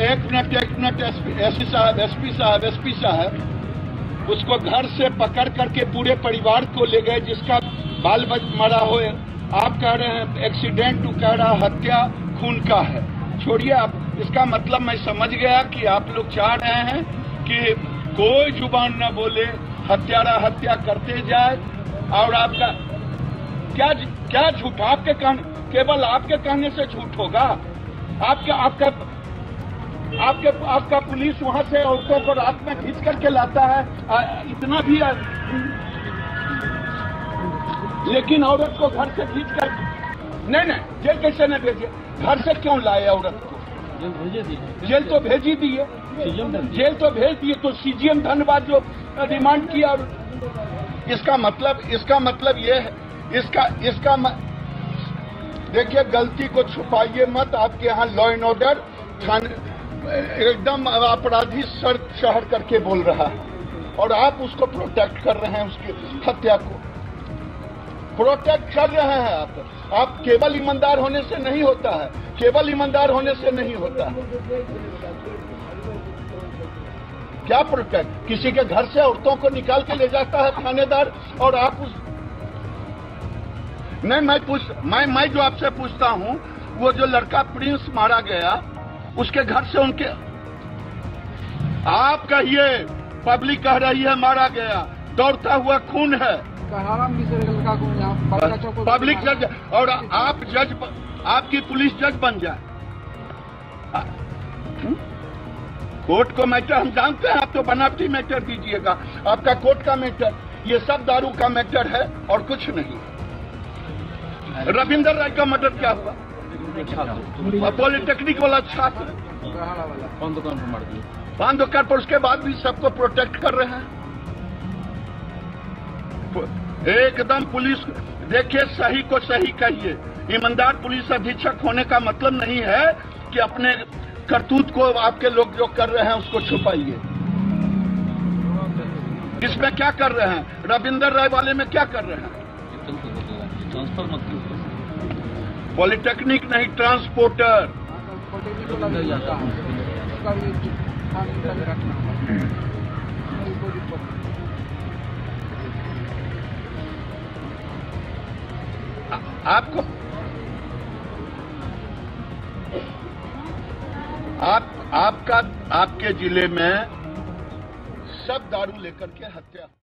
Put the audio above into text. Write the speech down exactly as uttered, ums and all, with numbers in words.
एक मिनट एक minute SP साहब एसपी साहब एसपी साहब उसको घर से पकड़ करके पूरे परिवार को ले गए, जिसका बाल बच मरा हो। आप कह रहे हैं एक्सीडेंट, तो कह रहा हत्या खून का है। छोड़िए आप, इसका मतलब मैं समझ गया कि आप लोग चाह रहे हैं कि कोई जुबान न बोले, हत्यारा हत्या करते जाए। और आपका क्या क्या झूठ, आपके कहने, केवल आपके कहने से झूठ होगा। आपका आपका आपके आपका पुलिस वहां से औरतों को रात में खींच करके लाता है, आ, इतना भी आ, लेकिन औरत को घर से खींच कर नहीं नहीं जेल कैसे नहीं भेजे? घर से क्यों लाए औरत को? जेल तो भेज ही दिए, जेल तो भेज दिए। तो सीजीएम धनबाद जो डिमांड किया, और इसका मतलब इसका मतलब ये है, इसका इसका देखिए, गलती को छुपाइए मत। आपके यहाँ लॉ एंड ऑर्डर थाने एकदम अपराधी सर शहर करके बोल रहा है, और आप उसको प्रोटेक्ट कर रहे हैं, उसकी हत्या को प्रोटेक्ट कर रहे हैं आप। आप केवल ईमानदार होने से नहीं होता है, केवल ईमानदार होने से नहीं होता है। क्या प्रोटेक्ट? किसी के घर से औरतों को निकाल के ले जाता है थानेदार, और आप उस नहीं मैं पूछ मैं मैं जो आपसे पूछता हूं, वो जो लड़का प्रिंस मारा गया, उसके घर से उनके, आप कहिए, पब्लिक कह रही है मारा गया, दौड़ता हुआ खून है, पब्लिक जज, और आप जज, आपकी पुलिस जज बन जाए। कोर्ट को मैटर हम जानते हैं, आप तो बनावटी मैटर दीजिएगा, आपका कोर्ट का मैटर, ये सब दारू का मैटर है और कुछ नहीं। रविंदर राय का मर्डर क्या हुआ? पॉलिटेक्निक वाला छात्र पान दुकान पर मार दिया, पान दुकान पर, उसके बाद भी सबको प्रोटेक्ट कर रहे हैं एकदम। पुलिस देखिए, सही को सही कहिए। ईमानदार पुलिस अधीक्षक होने का मतलब नहीं है कि अपने करतूत को आपके लोग जो कर रहे हैं उसको छुपाइए। इसमें क्या कर रहे हैं? रविंदर राय वाले में क्या कर रहे हैं? पॉलिटेक्निक नहीं, ट्रांसपोर्टर। आपको आप आपका आपके जिले में सब दारू लेकर के हत्या